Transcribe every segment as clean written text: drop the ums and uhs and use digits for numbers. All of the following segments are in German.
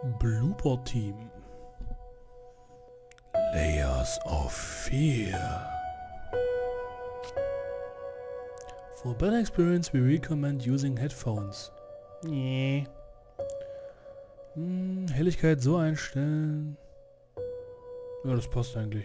Blooper Team. Layers of Fear. For better experience, we recommend using headphones. Nee. Helligkeit so einstellen. Ja, das passt eigentlich.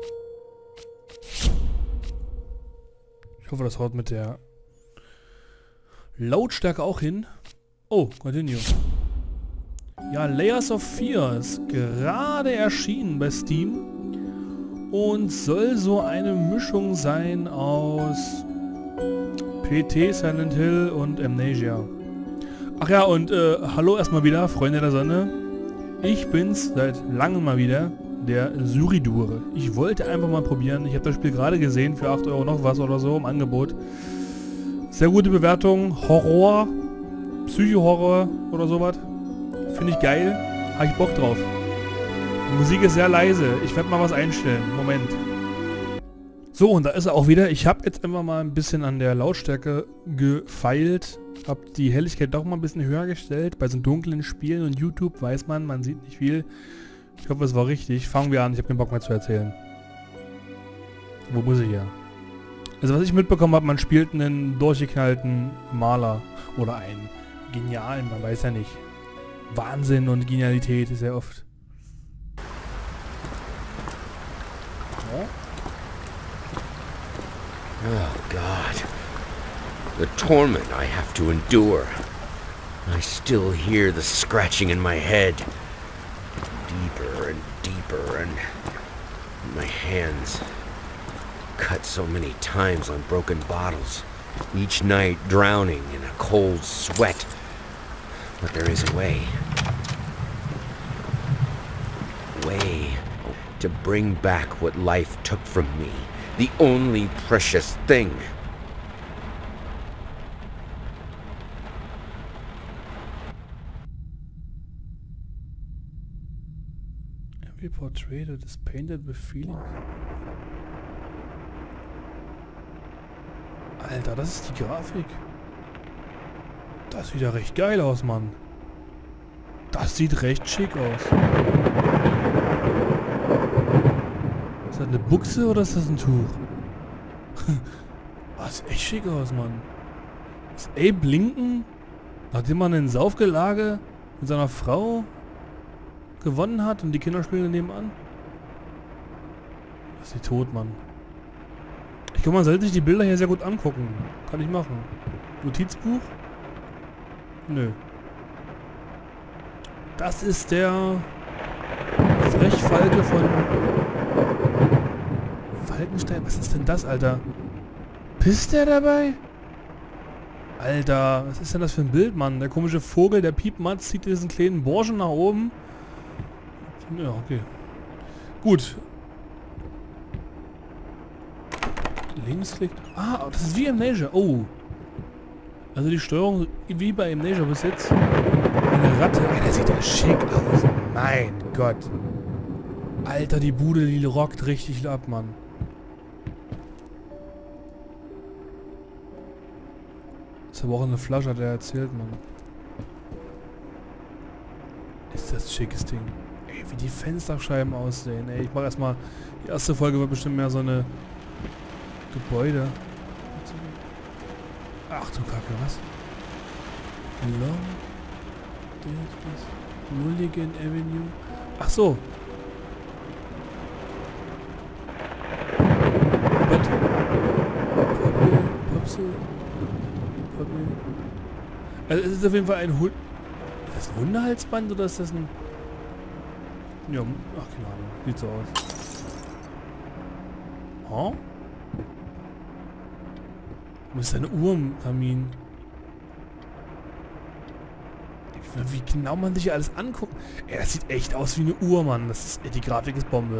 Ich hoffe, das haut mit der Lautstärke auch hin. Oh, continue. Ja, Layers of Fear ist gerade erschienen bei Steam und soll so eine Mischung sein aus PT, Silent Hill und Amnesia. Ach ja, und hallo erstmal wieder, Freunde der Sonne. Ich bin's seit langem mal wieder, der Syridur. Ich wollte einfach mal probieren. Ich habe das Spiel gerade gesehen für 8 Euro noch was oder so im Angebot. Sehr gute Bewertung. Horror, Psycho-Horror oder sowas. Finde ich geil. Habe ich Bock drauf. Die Musik ist sehr leise. Ich werde mal was einstellen. Moment. So, und da ist er auch wieder. Ich habe jetzt einfach mal ein bisschen an der Lautstärke gefeilt. Habe die Helligkeit doch mal ein bisschen höher gestellt. Bei so dunklen Spielen und YouTube weiß man sieht nicht viel. Ich hoffe, es war richtig. Fangen wir an. Ich habe keinen Bock mehr zu erzählen. Wo muss ich hier? Also was ich mitbekommen habe, man spielt einen durchgeknallten Maler. Oder einen genialen, man weiß ja nicht. Wahnsinn und Genialität ist ja oft. Ja? Oh, God. The torment I have to endure. I still hear the scratching in my head. Deeper and deeper, and my hands cut so many times on broken bottles. Each night drowning in a cold sweat. But there is a way. A way to bring back what life took from me. The only precious thing. Every portrait that is painted with feelings. Alter, das ist die Grafik. Das sieht ja recht geil aus, Mann. Das sieht recht schick aus. Ist das eine Buchse oder ist das ein Tuch? Das sieht echt schick aus, Mann. Ist Abe Lincoln, nachdem man in Saufgelage mit seiner Frau gewonnen hat und die Kinder spielen nebenan? Das ist die tot, Mann. Ich glaube, man sollte sich die Bilder hier sehr gut angucken. Kann ich machen. Notizbuch? Nö. Das ist der Frechfalke von Falkenstein. Was ist denn das, Alter? Pisst der dabei? Alter, was ist denn das für ein Bild, Mann? Der komische Vogel, der Piepmatz, zieht diesen kleinen Burschen nach oben. Ja, okay. Gut. Linksklick. Ah, das ist wie Amnesia. Oh. Also die Steuerung wie bei Amnesia bis jetzt. Eine Ratte. Ey, der sieht ja schick aus. Mein Gott. Alter, die Bude, die rockt richtig ab, Mann. Das ist aber auch eine Flasche, hat er erzählt, Mann. Ist das ein schickes Ding. Ey, wie die Fensterscheiben aussehen. Ey, ich mach erstmal... Die erste Folge wird bestimmt mehr so eine... Gebäude. Ach du Kacke, was? Long Mulligan Avenue. Ach so. Was? Popsel. Also es ist auf jeden Fall ein Hund. Ist das ein Hundehalsband oder ist das ein... Ja, ach keine Ahnung. Sieht so aus. Huh? Wo ist eine Uhr im Kamin? Wie genau man sich hier alles anguckt. Ey, das sieht echt aus wie eine Uhr, Mann. Das ist, ey, die Grafik ist Bombe.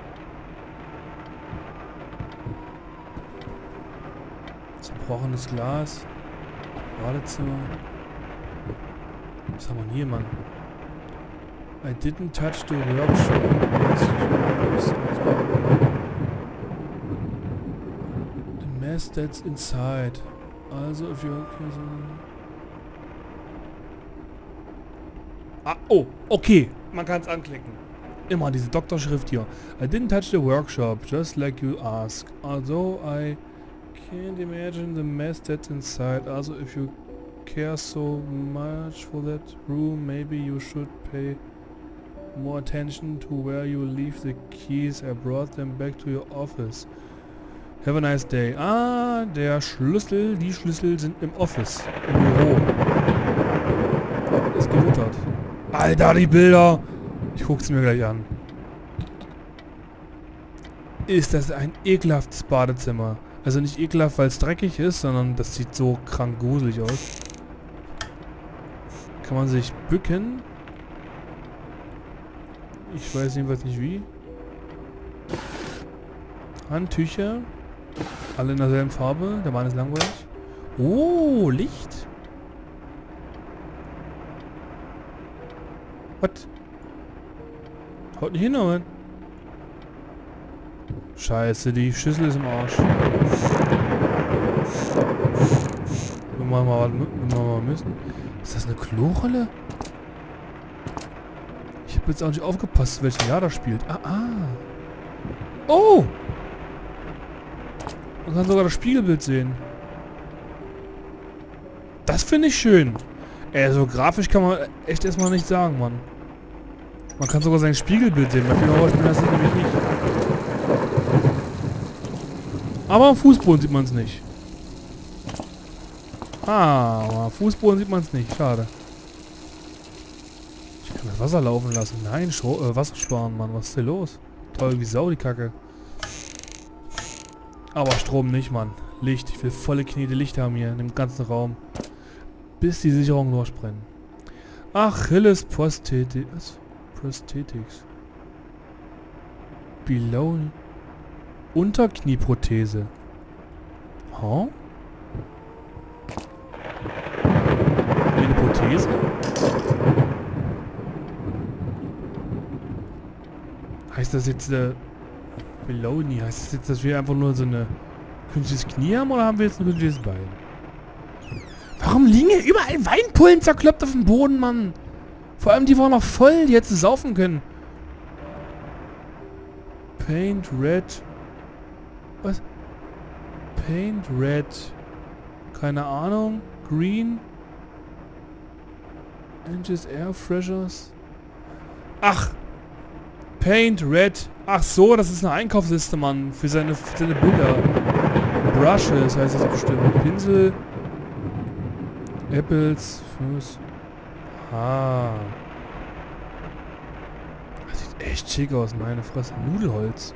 Zerbrochenes Glas. Badezimmer. Was haben wir hier, Mann? I didn't touch the workshop. That's inside. Also, if you're... Ah, oh, okay. man kann es anklicken. Immer diese Doktorschrift hier. I didn't touch the workshop, just like you asked. Although I can't imagine the mess that's inside. Also if you care so much for that room, maybe you should pay more attention to where you leave the keys. I brought them back to your office. Have a nice day. Ah, der Schlüssel, die Schlüssel sind im Office, im Büro. Es gewittert. Alter, die Bilder! Ich guck's mir gleich an. Ist das ein ekelhaftes Badezimmer. Also nicht ekelhaft, weil es dreckig ist, sondern das sieht so krank gruselig aus. Kann man sich bücken? Ich weiß jedenfalls nicht wie. Handtücher. Alle in derselben Farbe. Der Mann ist langweilig. Oh, Licht. Was? Haut nicht hin, Mann. Scheiße, die Schüssel ist im Arsch. Wenn wir mal müssen. Ist das eine Klorolle? Ich habe jetzt auch nicht aufgepasst, welches Jahr das spielt. Oh! Man kann sogar das Spiegelbild sehen. Das finde ich schön. So grafisch kann man echt erstmal nicht sagen, Mann. Man kann sogar sein Spiegelbild sehen. Bei vielen Horrorspielen ist das nämlich nicht. Aber am Fußboden sieht man es nicht. Am Fußboden sieht man es nicht. Schade. Ich kann das Wasser laufen lassen. Nein, Wasser sparen, Mann. Was ist denn los? Toll wie Sau, die Kacke. Aber Strom nicht, Mann. Licht. Ich will volle Knete Licht haben hier in dem ganzen Raum. Bis die Sicherungen durchbrennen. Achilles Prosthetics. Below. Unterknieprothese. Huh? Eine Prothese? Heißt das jetzt Beloni? Heißt das jetzt, dass wir einfach nur so eine künstliches Knie haben oder haben wir jetzt ein künstliches Bein? Warum liegen hier überall Weinpullen zerkloppt auf dem Boden, Mann? Vor allem die waren noch voll, die hätten saufen können. Paint Red. Was? Paint Red. Keine Ahnung. Green. Inches Air Freshers. Ach! Paint Red. Ach so, das ist eine Einkaufsliste, Mann. Für seine Bilder. Brushes heißt das bestimmt. Pinsel. Apples. Fuß. Das sieht echt schick aus, meine Fresse. Nudelholz.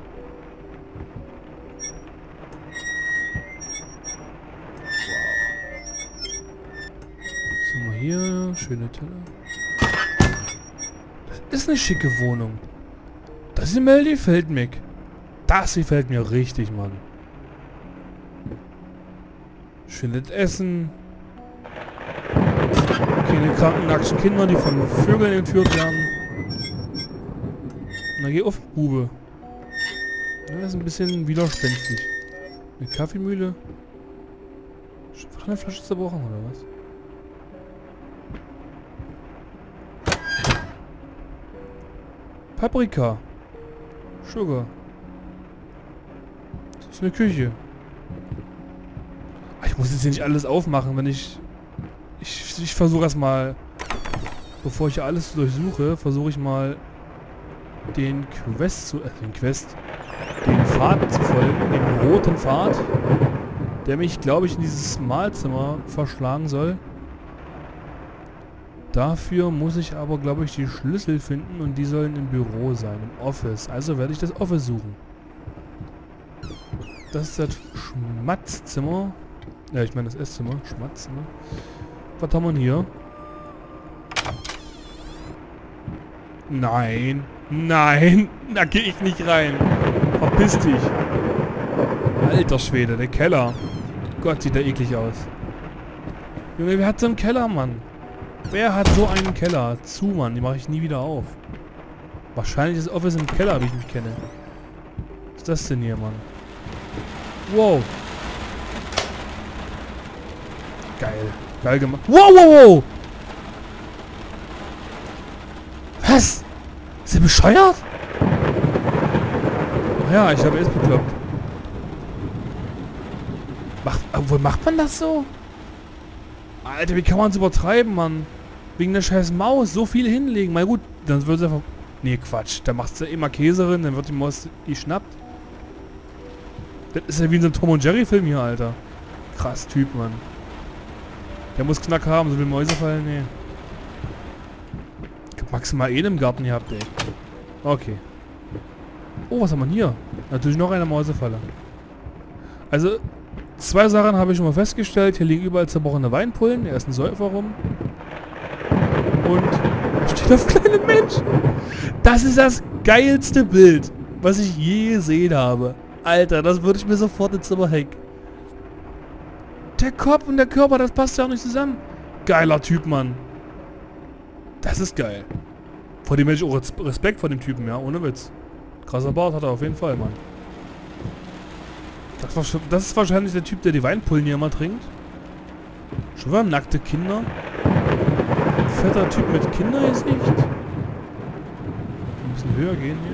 Was haben wir hier? Schöne Teller. Das ist eine schicke Wohnung. Das gefällt mir. Das gefällt mir richtig, Mann. Schönes Essen. Keine kranken, nackten Kinder, die von Vögeln entführt werden. Na, geh auf, Bube. Ja, das ist ein bisschen widerspenstig. Eine Kaffeemühle. War eine Flasche zerbrochen, oder was? Paprika. Sugar. Das ist eine Küche. Ich muss jetzt hier nicht alles aufmachen, wenn ich versuche erstmal, bevor ich alles durchsuche, versuche ich mal den Pfad zu folgen, den roten Pfad, der mich, glaube ich, in dieses Mahlzimmer verschlagen soll. Dafür muss ich aber, glaube ich, die Schlüssel finden und die sollen im Büro sein, im Office. Also werde ich das Office suchen. Das ist das Schmatzzimmer. Ja, ich meine das Esszimmer. Schmatzzimmer. Was haben wir hier? Nein. Nein. Da gehe ich nicht rein. Verpiss dich. Alter Schwede, der Keller. Gott, sieht der eklig aus. Junge, wer hat so einen Keller, Mann? Wer hat so einen Keller? Zu, Mann. Die mache ich nie wieder auf. Wahrscheinlich ist Office im Keller, wie ich mich kenne. Was ist das denn hier, Mann? Wow. Geil. Geil gemacht. Wow, wow, wow! Was? Ist der bescheuert? Ja, ich habe es bekloppt. Wo macht man das so? Alter, wie kann man es übertreiben, Mann? Wegen der scheiß Maus so viel hinlegen. Mal gut, dann wird es einfach... Nee, Quatsch. Da macht sie immer Käse rein, dann wird die Maus geschnappt. Das ist ja wie in so einem Tom und Jerry Film hier, Alter. Krass Typ, Mann. Der muss Knack haben, so will Mäuse fallen, nee. Ich hab maximal einen im Garten gehabt, ey. Okay. Oh, was haben wir denn hier? Natürlich noch eine Mäusefalle. Also, 2 Sachen habe ich schon mal festgestellt. Hier liegen überall zerbrochene Weinpullen. Er ist ein Säufer rum. Und da steht auf kleine Menschen. Das ist das geilste Bild, was ich je gesehen habe. Alter, das würde ich mir sofort ins Zimmer hängen. Der Kopf und der Körper, das passt ja auch nicht zusammen. Geiler Typ, Mann. Das ist geil. Vor dem hätte ich auch Respekt vor dem Typen, ja, ohne Witz. Krasser Bart hat er auf jeden Fall, Mann. Das ist wahrscheinlich der Typ, der die Weinpullen hier immer trinkt. Schon mal nackte Kinder. Fetter Typ mit Kindergesicht. Ein bisschen höher gehen hier.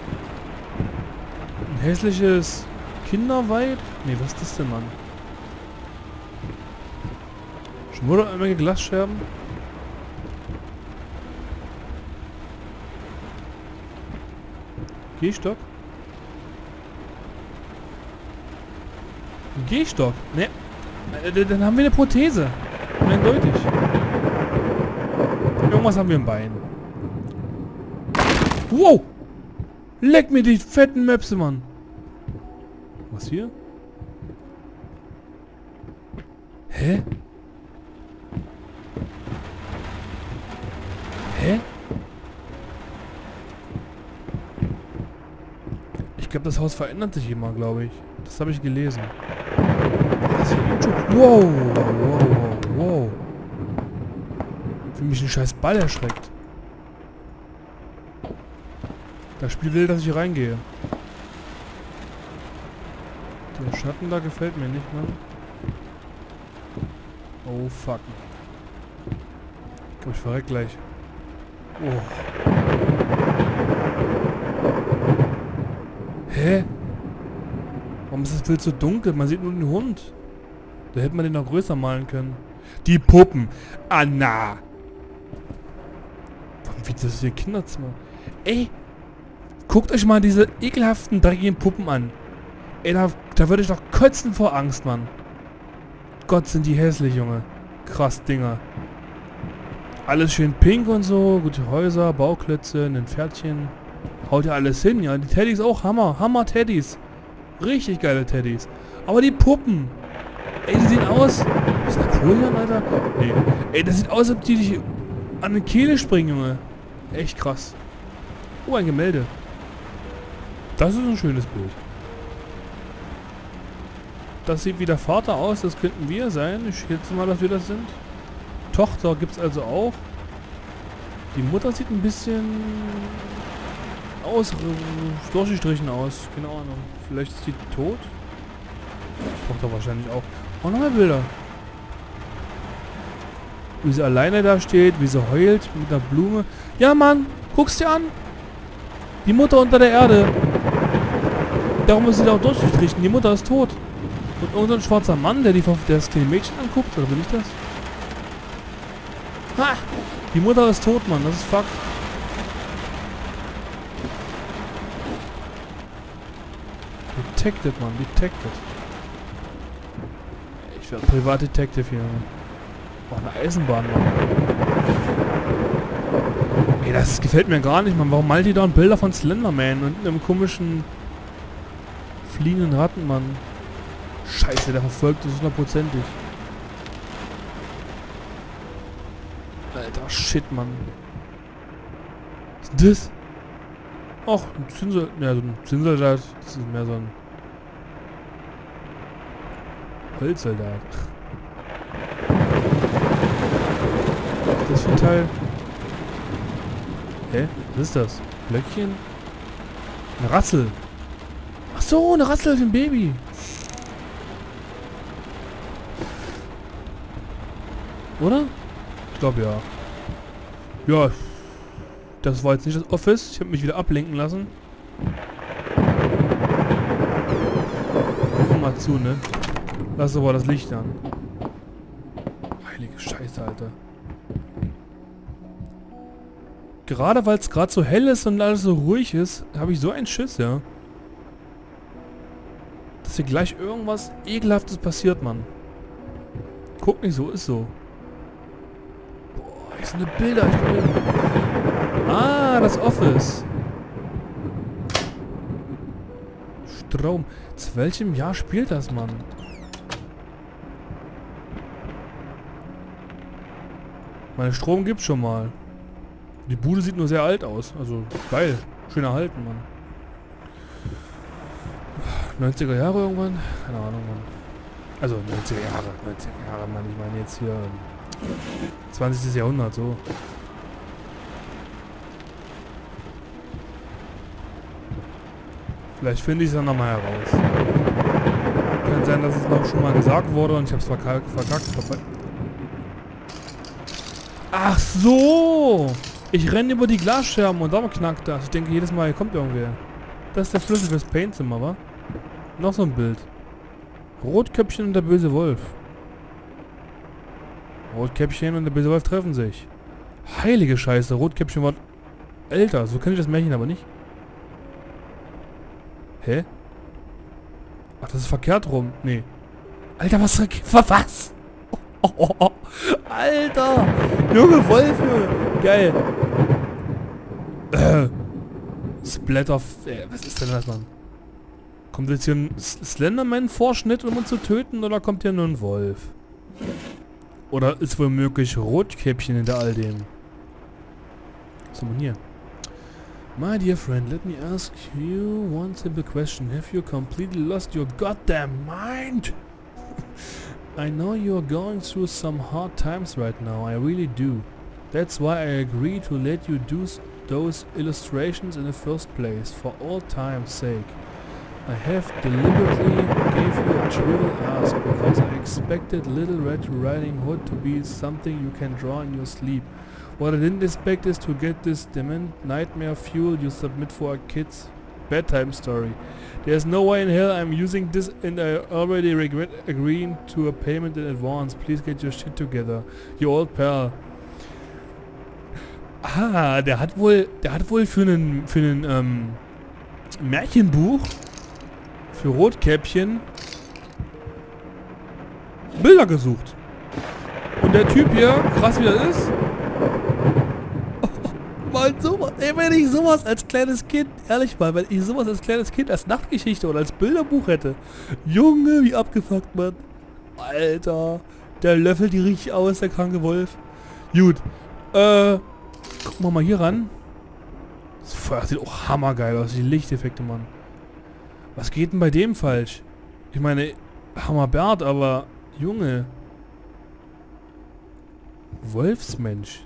Ein hässliches Kinderweib. Nee, was ist das denn, Mann? Schon wieder irgendwelche Glasscherben. Gehstock? Ein Gehstock? Ne. Dann haben wir eine Prothese. Eindeutig. Irgendwas haben wir im Bein. Wow! Leck mir die fetten Möpse, Mann. Was hier? Hä? Hä? Ich glaube, das Haus verändert sich immer, glaube ich. Das habe ich gelesen. Das wow, wow, wow, wow. Für mich ein scheiß Ball erschreckt. Das Spiel will, dass ich hier reingehe. Der Schatten da gefällt mir nicht, ne? Oh, fuck. Ich glaube, ich verreck gleich. Oh. Hä? Warum ist das Bild so dunkel? Man sieht nur den Hund. Da hätte man den noch größer malen können. Die Puppen. Anna. Warum wie das hier Kinderzimmer? Ey. Guckt euch mal diese ekelhaften, dreckigen Puppen an. Ey, da würde ich doch kotzen vor Angst, Mann. Gott, sind die hässlich, Junge. Krass Dinger. Alles schön pink und so. Gute Häuser, Bauklötze, ein Pferdchen. Haut ja alles hin, ja. Die Teddys auch Hammer. Hammer Teddys. Richtig geile Teddys. Aber die Puppen. Ey, die sehen aus... Ist das Napoleon, Alter? Nee. Ey, das sieht aus, als ob die dich an die Kehle springen, Junge. Echt krass. Oh, ein Gemälde. Das ist ein schönes Bild. Das sieht wie der Vater aus. Das könnten wir sein. Ich schätze mal, dass wir das sind. Tochter gibt es also auch. Die Mutter sieht ein bisschen... durchgestrichen aus. Keine Ahnung. Vielleicht ist die tot? Tochter wahrscheinlich auch. Oh, noch mehr Bilder. Wie sie alleine da steht, wie sie heult mit einer Blume. Ja, Mann, guck's dir an. Die Mutter unter der Erde. Darum ist sie da auch durchgestrichen. Die Mutter ist tot. Und irgendein schwarzer Mann, der das kleine Mädchen anguckt. Oder bin ich das? Ha! Die Mutter ist tot, Mann. Das ist Fakt. Detected, Mann. Detected. Ich werde Privatdetective hier. Boah, eine Eisenbahn, Mann. Ey, das gefällt mir gar nicht, Mann. Warum malt die da Bilder von Slenderman und einem komischen fliegenden Ratten, Mann? Scheiße, der verfolgt uns 100%. Alter, shit, Mann. Was ist denn das? Ach, ein Zinsel... Ja, so ein Zinssoldat. Das ist mehr so ein... Holzsoldat. Was ist das für ein Teil? Hä? Was ist das? Blöckchen? Eine Rassel. Ach so, eine Rassel für ein Baby. Oder? Ich glaube ja. Ja. Das war jetzt nicht das Office. Ich habe mich wieder ablenken lassen. Guck mal zu, ne? Lass aber das Licht an. Heilige Scheiße, Alter. Gerade weil es gerade so hell ist und alles so ruhig ist, habe ich so einen Schiss, ja. Dass hier gleich irgendwas Ekelhaftes passiert, Mann. Guck nicht so, ist so. Boah, hier sind Bilder. Ah, das Office. Strom. Zu welchem Jahr spielt das, Mann? Meine Strom gibt's schon mal. Die Bude sieht nur sehr alt aus. Also, geil. Schön erhalten, Mann. 90er Jahre irgendwann? Keine Ahnung, Mann. Also, 90er Jahre, Mann. Ich meine jetzt hier 20. Jahrhundert, so. Vielleicht finde ich es dann nochmal heraus. Kann sein, dass es noch schon mal gesagt wurde und ich habe es verkackt. Ach so! Ich renne über die Glasscherben und da knackt das. Ich denke jedes Mal, hier kommt irgendwer. Das ist der Schlüssel fürs Paintzimmer, wa? Noch so ein Bild. Rotkäppchen und der böse Wolf. Rotkäppchen und der böse Wolf treffen sich. Heilige Scheiße, Rotkäppchen war älter. So kenne ich das Märchen aber nicht. Hä? Ach, das ist verkehrt rum. Nee. Alter, was? Oh. Alter! Junge Wolf, Junge! Geil! Splatter... was ist denn das, Mann? Kommt jetzt hier ein Slenderman-Vorschnitt, um uns zu töten, oder kommt hier nur ein Wolf? Oder ist womöglich Rotkäppchen hinter all dem? Was haben wir hier? My dear friend, let me ask you one simple question. Have you completely lost your goddamn mind? I know you're going through some hard times right now, I really do. That's why I agreed to let you do those illustrations in the first place, for all time's sake. I have deliberately gave you a trivial ask because I expected Little Red Riding Hood to be something you can draw in your sleep. What I didn't expect is to get this dement nightmare fuel you submit for a kid's bedtime story. There's no way in hell I'm using this and I already regret agreeing to a payment in advance. Please get your shit together. Your old pal. Ah, der hat wohl für einen Märchenbuch für Rotkäppchen Bilder gesucht. Und der Typ hier, krass wie das ist, mal sowas, ey, wenn ich sowas als kleines Kind, ehrlich mal, wenn ich sowas als kleines Kind als Nachtgeschichte oder als Bilderbuch hätte, Junge, wie abgefuckt, Mann. Alter, der löffelt die richtig aus, der kranke Wolf. Gut, gucken wir mal hier ran. Das Feuer sieht auch hammergeil aus, die Lichteffekte, Mann. Was geht denn bei dem falsch? Ich meine, Hammerbert, aber Junge. Wolfsmensch.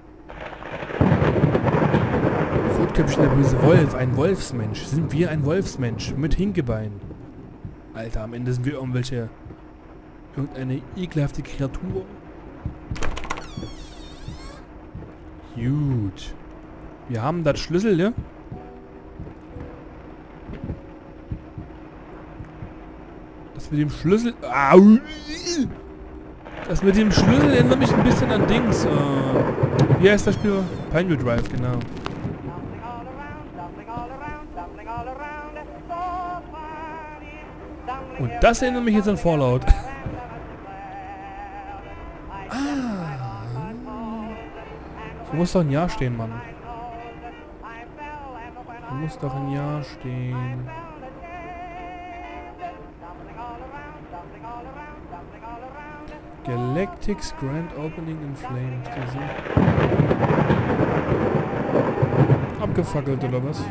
Rotkäppchen, der böse Wolf, ein Wolfsmensch. Sind wir ein Wolfsmensch mit Hinkebein? Alter, am Ende sind wir irgendeine ekelhafte Kreatur. Gut. Wir haben das Schlüssel, ne? Das mit dem Schlüssel... Au! Das mit dem Schlüssel erinnert mich ein bisschen an Dings. Wie heißt das Spiel? Pineview Drive, genau. Und das erinnert mich jetzt an Fallout. Du musst doch ein Jahr stehen, Mann. Du musst doch ein Jahr stehen. Galactic's Grand Opening in Flames. Abgefackelt oder was?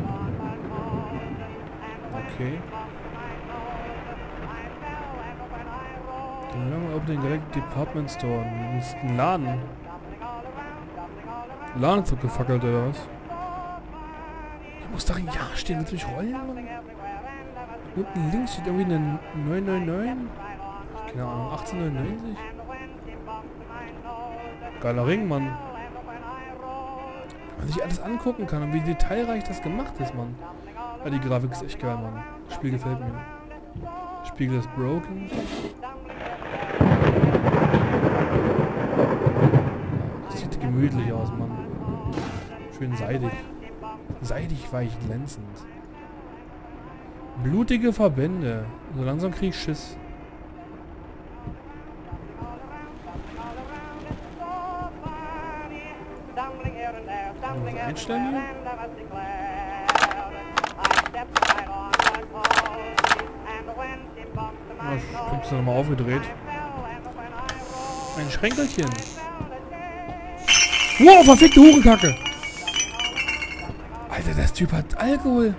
Okay. Long Opening Galactic Department Store. Das ist ein Laden. Laden ist abgefackelt oder was? Da muss doch ein Jahr stehen. Willst du mich rollen, Mann? Unten links steht irgendwie eine 999. Keine Ahnung, 1899? Geiler Ring, Mann. Was ich alles angucken kann und wie detailreich das gemacht ist, Mann. Ja, die Grafik ist echt geil, Mann. Das Spiel gefällt mir. Der Spiegel ist broken. Das sieht gemütlich aus, Mann. Schön seidig. Seidig, weich, glänzend. Blutige Verbände. So langsam krieg ich Schiss. Was einstellen hier? Oh, kommst du nochmal aufgedreht? Ein Schränkelchen. Wow, verfickte Hurenkacke! Alter, das Typ hat Alkohol.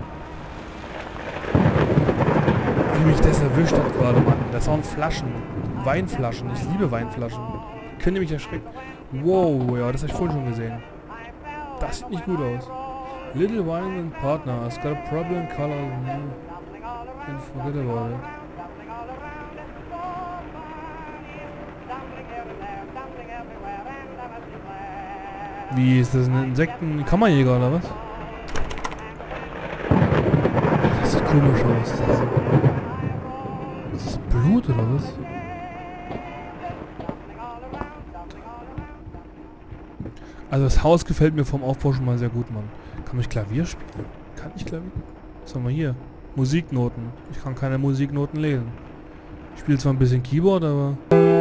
Wie mich das erwischt hat gerade, Mann. Das waren Flaschen. Weinflaschen. Ich liebe Weinflaschen. Könnt ihr mich erschrecken? Wow, ja, das habe ich vorhin schon gesehen. Das sieht nicht gut aus. Little Wine and Partner. It's got a problem color. And forget about it. Wie, ist das ein Insekten-Kammerjäger oder was? Das sieht komisch aus. Ist das Blut oder was? Also das Haus gefällt mir vom Aufbau schon mal sehr gut, Mann. Kann ich Klavier spielen? Kann ich Klavier? Was haben wir hier? Musiknoten. Ich kann keine Musiknoten lesen. Ich spiele zwar ein bisschen Keyboard, aber...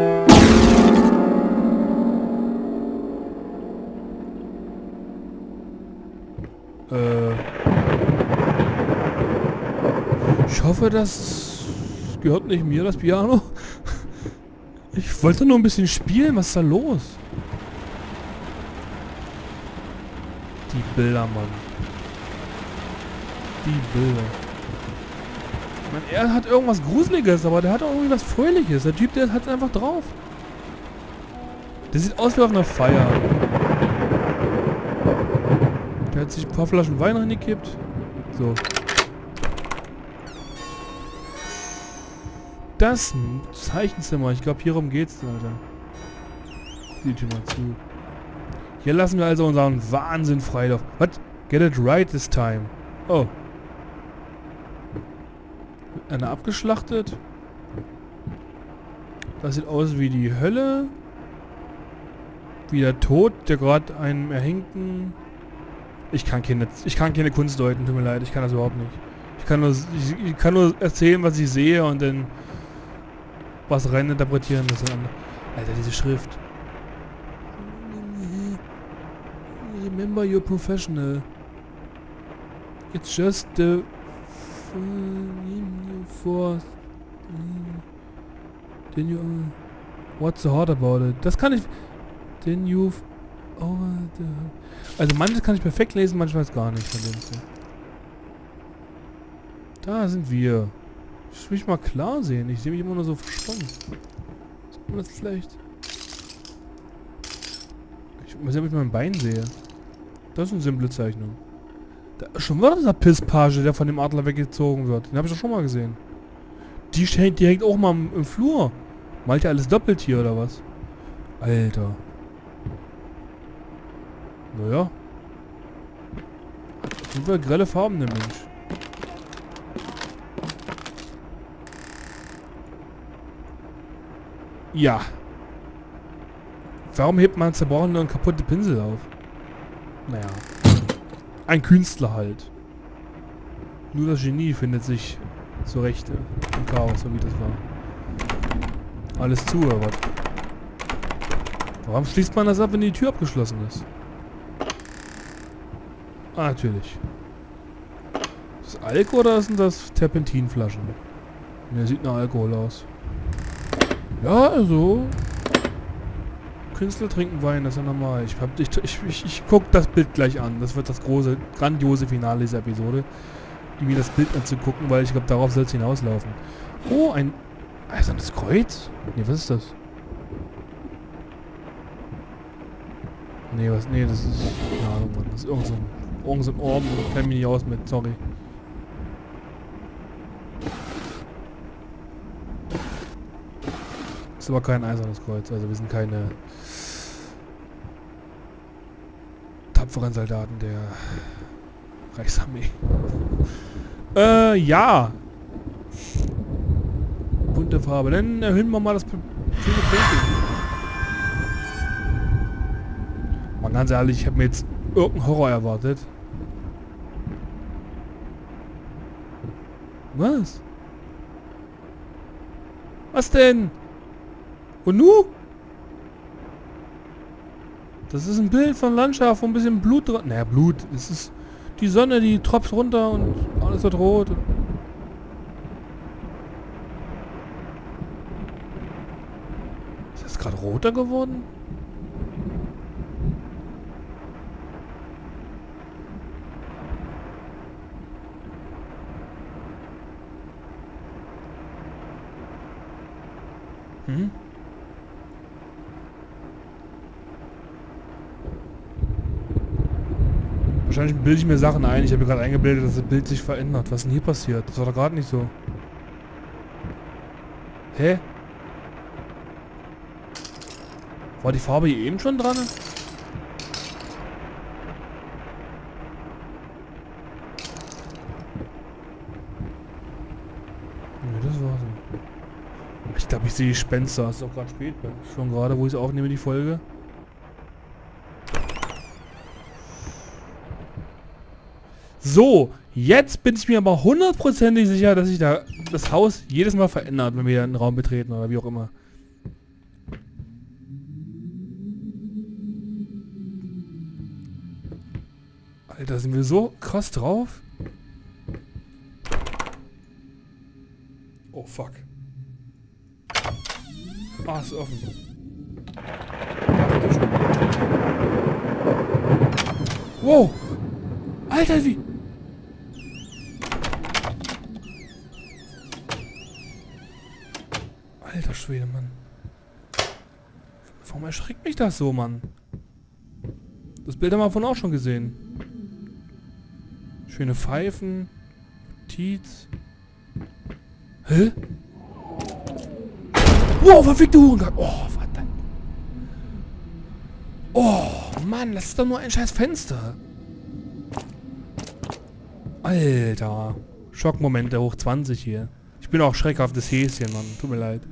Ich hoffe, das gehört nicht mir, das Piano. Ich wollte nur ein bisschen spielen. Was ist da los? Die Bilder, Mann. Die Bilder. Man, er hat irgendwas Gruseliges, aber der hat auch irgendwie was Fröhliches. Der Typ, der hat einfach drauf. Der sieht aus wie auf einer Feier. Der hat sich ein paar Flaschen Wein reingekippt. So. Das Zeichenzimmer. Ich glaube, hierum geht's, Alter. Die Tür mal zu. Hier lassen wir also unseren Wahnsinn frei. What? Get it right this time. Oh. Einer abgeschlachtet. Das sieht aus wie die Hölle. Wie der Tod, der gerade einem erhängten... Ich kann keine Kunst deuten, tut mir leid. Ich kann das überhaupt nicht. Ich kann nur erzählen, was ich sehe und dann was reininterpretieren. Das ist Alter, diese Schrift. Remember you're professional. It's just the for then you what's so hard about it? Das kann ich. Then you've also manches kann ich perfekt lesen, manchmal gar nicht von dem so. Da sind wir. Ich will mich mal klar sehen. Ich sehe mich immer nur so verspannt. Ist man das vielleicht? Ich muss sehen, ob ich mein Bein sehe. Das ist eine simple Zeichnung. Da, schon war dieser Pisspage, der von dem Adler weggezogen wird. Den habe ich doch schon mal gesehen. Die hängt auch mal im Flur. Malt ja alles doppelt hier, oder was? Alter. Naja. Sind wir grelle Farben, der Mensch. Ja. Warum hebt man zerbrochene und kaputte Pinsel auf? Naja. Ein Künstler halt. Nur das Genie findet sich zurecht im Chaos, so wie das war. Alles zu, oder was? Warum schließt man das ab, wenn die Tür abgeschlossen ist? Ah, natürlich. Ist das Alkohol oder sind das Terpentinflaschen? Ne, sieht nach Alkohol aus. Ja, also... Künstler trinken Wein, das ist ja normal. Ich guck das Bild gleich an. Das wird das große, grandiose Finale dieser Episode. Mir das Bild anzugucken, weil ich glaube, darauf soll es hinauslaufen. Oh, ein eisernes Kreuz? Ne, was ist das? Ne, was? Ne, das ist... Keine Ahnung, Mann. Das ist irgend so ein Orden. Ich kenn mich nicht aus mit, sorry. Ist aber kein eisernes Kreuz, also wir sind keine tapferen Soldaten der Reichsarmee. Ja. Bunte Farbe. Dann erhöhen wir mal das schöne Painting. Man, ganz ehrlich, ich habe mir jetzt irgendeinen Horror erwartet. Was? Was denn? Und nu? Das ist ein Bild von Landschaft, wo ein bisschen Blut dran... Naja, Blut. Es ist die Sonne, die tropft runter und alles wird rot. Ist das gerade roter geworden? Hm? Wahrscheinlich bilde ich mir Sachen ein. Ich habe mir gerade eingebildet, dass das Bild sich verändert. Was ist denn hier passiert? Das war doch gerade nicht so. Hä? War die Farbe hier eben schon dran? Nee, das war so. Ich glaube, ich sehe Gespenster. Es ist auch gerade spät. Schon gerade, wo ich es aufnehme, die Folge. So, jetzt bin ich mir aber hundertprozentig sicher, dass sich da das Haus jedes Mal verändert, wenn wir einen Raum betreten oder wie auch immer. Alter, sind wir so krass drauf? Oh, fuck. Ah, ist offen. Wow! Alter, wie... Alter Schwede, Mann. Warum erschreckt mich das so, Mann? Das Bild haben wir von auch schon gesehen. Schöne Pfeifen. Notiz. Hä? Wow, verfickte Hurenkack. Oh, verdammt. Oh, Mann, das ist doch nur ein scheiß Fenster. Alter. Schockmomente hoch 20 hier. Ich bin auch schreckhaftes Häschen, Mann. Tut mir leid.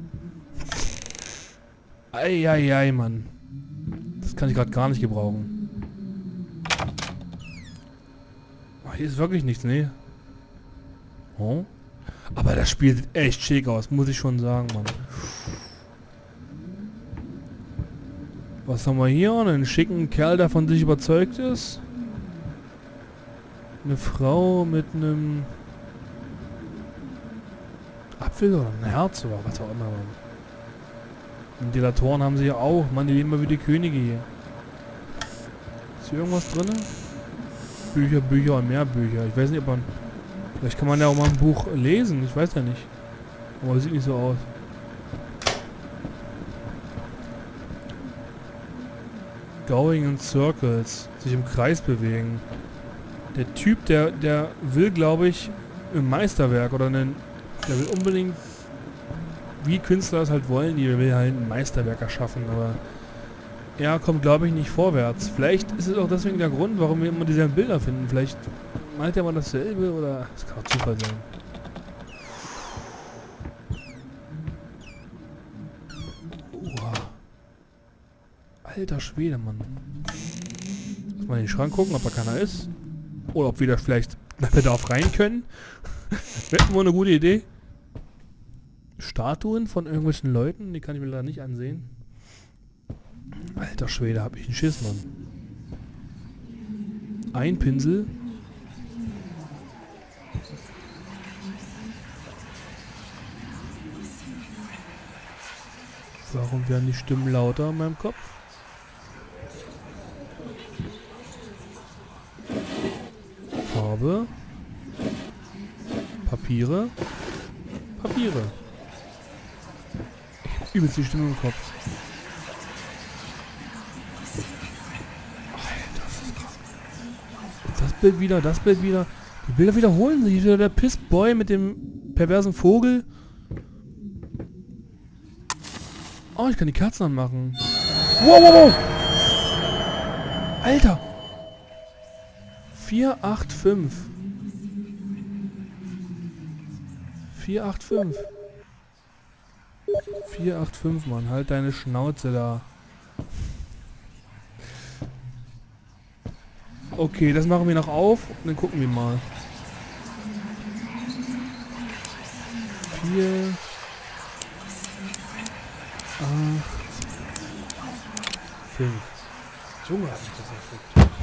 Eieiei, Mann. Das kann ich gerade gar nicht gebrauchen. Oh, hier ist wirklich nichts, ne? Oh. Aber das Spiel sieht echt schick aus, muss ich schon sagen, Mann. Was haben wir hier? Einen schicken Kerl, der von sich überzeugt ist. Eine Frau mit einem Apfel oder ein Herz oder was auch immer, Mann. Ventilatoren haben sie ja auch. Mann, die leben mal wie die Könige hier. Ist hier irgendwas drin? Bücher, Bücher und mehr Bücher. Ich weiß nicht, ob man... Vielleicht kann man ja auch mal ein Buch lesen. Ich weiß ja nicht. Aber es sieht nicht so aus. Going in Circles. Sich im Kreis bewegen. Der Typ, der will, glaube ich, ein Meisterwerk oder einen... Der will unbedingt... Wie Künstler es halt wollen, die will halt ein Meisterwerk erschaffen, aber... Er kommt, glaube ich, nicht vorwärts. Vielleicht ist es auch deswegen der Grund, warum wir immer diese Bilder finden. Vielleicht malt er mal dasselbe oder... Das kann auch Zufall sein. Alter Schwede, Mann. Muss mal in den Schrank gucken, ob da keiner ist. Oder ob wir da vielleicht bei Bedarf rein können. Wäre wohl eine gute Idee. Statuen von irgendwelchen Leuten, die kann ich mir leider nicht ansehen. Alter Schwede, hab ich einen Schiss, Mann. Ein Pinsel. Warum werden die Stimmen lauter in meinem Kopf? Farbe. Papiere. Papiere. Ich hab übelst die Stimme im Kopf. Alter, das ist krass. Das Bild wieder, das Bild wieder. Die Bilder wiederholen sich. Wieder der Pissboy mit dem perversen Vogel. Oh, ich kann die Kerzen anmachen. Wow, wow, wow. Alter. 485. 485. 485, Mann. Halt deine Schnauze da. Okay, das machen wir noch auf und dann gucken wir mal. 4, 8, 5. Junge, hat mich das erschreckt.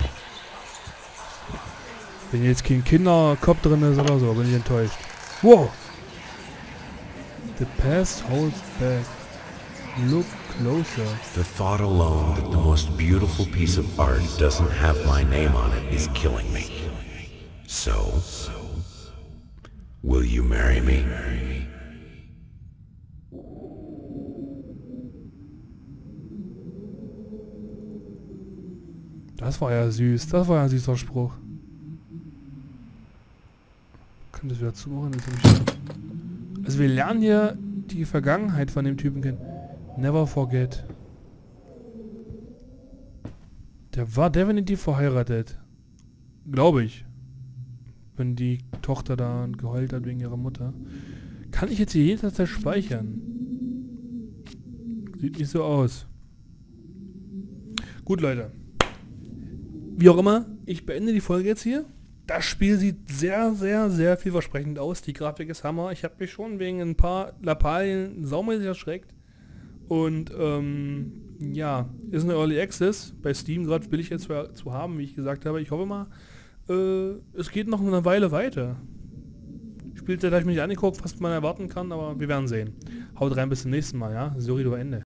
Wenn jetzt kein Kinderkopf drin ist oder so, bin ich enttäuscht. Wow! The past holds back. Look closer. The thought alone that the most beautiful piece of art doesn't have my name on it is killing me. So, will you marry me? Das war ja süß. Das war ja ein süßer Spruch. Kann das wieder zumachen? Also wir lernen hier die Vergangenheit von dem Typen kennen. Never forget. Der war definitiv verheiratet. Glaube ich. Wenn die Tochter da geheult hat wegen ihrer Mutter. Kann ich jetzt hier jederzeit speichern? Sieht nicht so aus. Gut, Leute. Wie auch immer, ich beende die Folge jetzt hier. Das Spiel sieht sehr, sehr, sehr vielversprechend aus. Die Grafik ist Hammer. Ich habe mich schon wegen ein paar Lappalien saumäßig erschreckt. Und ja, ist eine Early Access. Bei Steam gerade billig jetzt zu haben, wie ich gesagt habe. Ich hoffe mal, es geht noch eine Weile weiter. Spielt ja gleich mich angeguckt, was man erwarten kann, aber wir werden sehen. Haut rein, bis zum nächsten Mal, ja? Sorido Ende.